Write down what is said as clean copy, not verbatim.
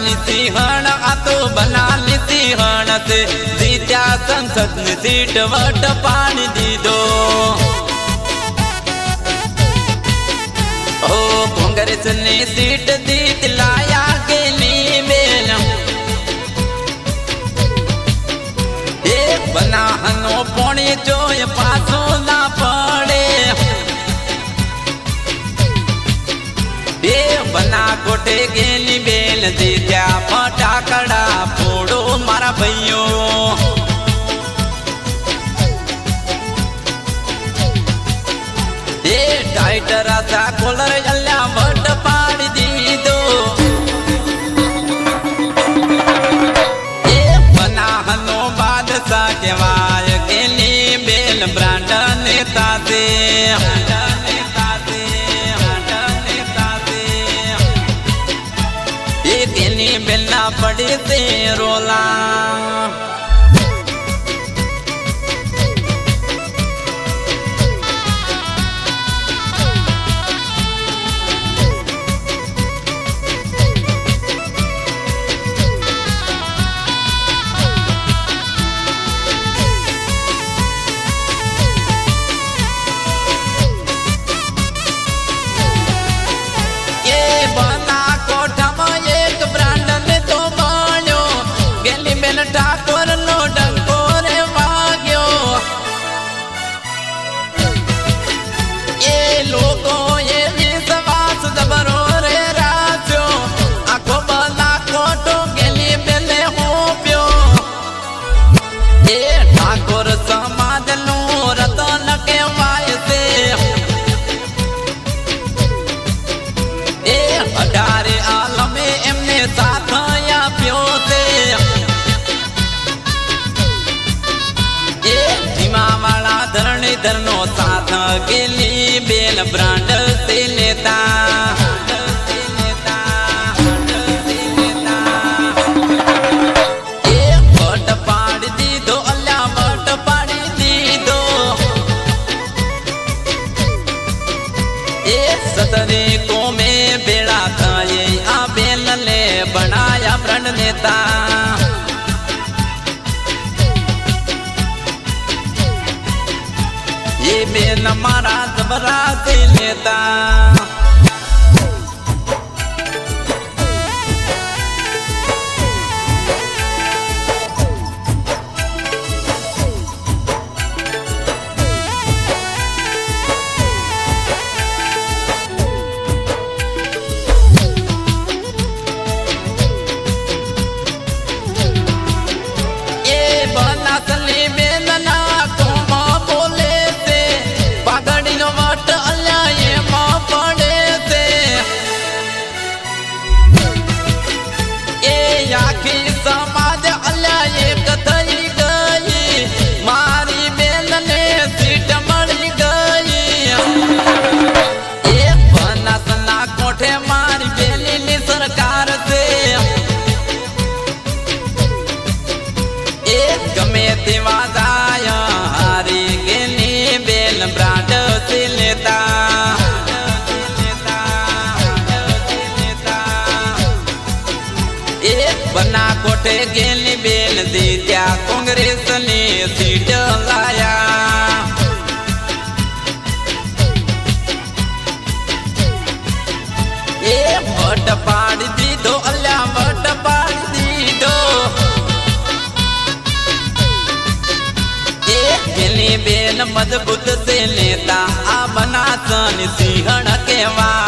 सिंहण आ तो बना सिंहण से जीत्या संसद ने सीट वट पानी दीदो ओ कांग्रेस ने सीट जीत लाया गेली बेल बना हनो पोणी जो पासो ना पड़े बना कोटे गेली बेल जीत्या फटाकड़ा फोड़ो मारा भैयो टाइटर सा कोलर अल्ला वट पाड़ी दीदो बना हनो बादशाह केवाय गेली बेल ब्रांड नेता से बेलना पड़ी से रोला ठाकुर नो डंकोर वाग्यो ये लोगो ये विश्वास जबरो रे राजो आखो बना कोटो गेली बेले हो प्यो ये ठाकुर समाज नो रतन के वाय से ये अडारे आलमे एमने साथ या प्यो से धरणीधर नो साथ गेली बेल ब्रांड से लेता वट पाड़ी दीदो अल्ला वट पाड़ी दीदो सतरे को में बेड़ा था ये आ बेल ले बनाया ब्रांड नेता ये बेल मारा जबरा से लेता ये बना सली बेलना आखी समाज अल्ला एक थई गई मारी बेल ने सीट मड़ी गई एक बनसना कोठे मारी बेली नी सरकार से एक गमे तेवा जाय हारी गेली बेल ब्रांड से लेता बना कोठे गेली बेल जीत्या कांग्रेस ने सीट लाया वट पाड़ी दीदो अल्ला वट पाड़ी दीदो गेली बेल मजबूत से लेता आ बना सन सिंहण के वा